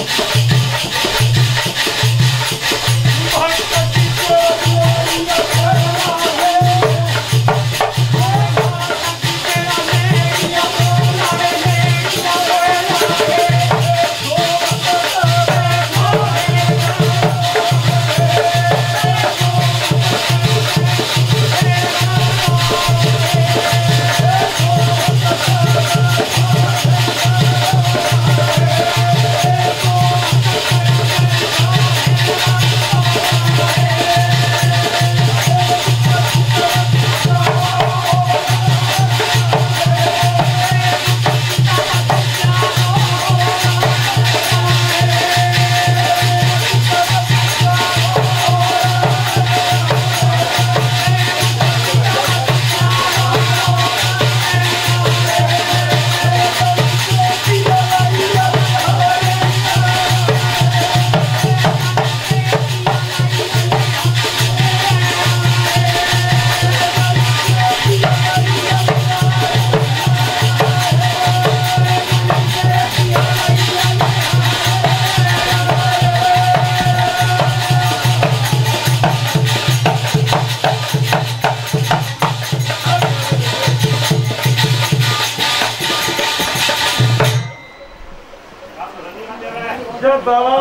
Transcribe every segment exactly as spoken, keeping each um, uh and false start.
जब बाबा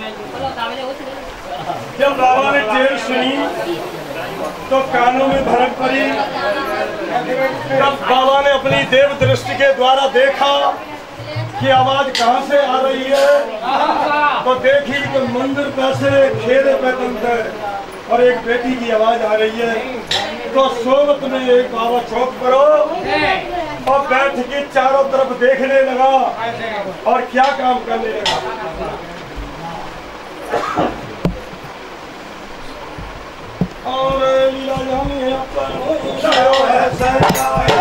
जब बाबा ने टेर सुनी तो कानों में भड़क पड़ी। जब बाबा ने अपनी देव दृष्टि के द्वारा देखा कि आवाज कहाँ से आ रही है, तो देखी तो मंदिर पे से खेरे पे है और एक बेटी की आवाज आ रही है। तो सोबत में एक बाबा चौक करो और बैठ के चारों तरफ देखने लगा और क्या काम करने लगा। और लीला जाने